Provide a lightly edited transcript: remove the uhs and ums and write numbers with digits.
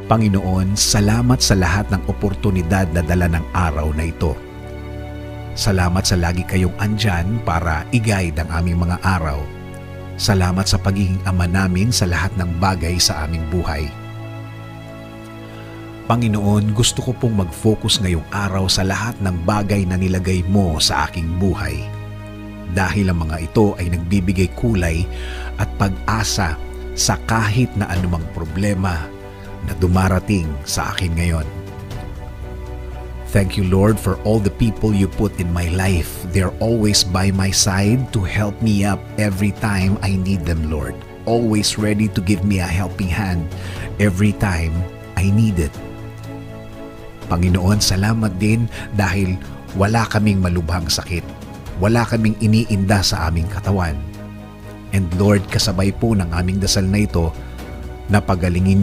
Panginoon, salamat sa lahat ng oportunidad na dala ng araw na ito. Salamat sa lagi kayong andyan para i-guide ang aming mga araw. Salamat sa pagiging ama namin sa lahat ng bagay sa aming buhay. Panginoon, gusto ko pong mag-focus ngayong araw sa lahat ng bagay na nilagay mo sa aking buhay. Dahil ang mga ito ay nagbibigay kulay at pag-asa sa kahit na anumang problema na dumarating sa akin ngayon. Thank you, Lord, for all the people you put in my life. They're always by my side to help me up every time I need them, Lord. Always ready to give me a helping hand every time I need it. Panginoon, salamat din dahil wala kaming malubhang sakit. Wala kaming iniinda sa aming katawan. And Lord, kasabay po ng aming dasal na ito, na pagalingin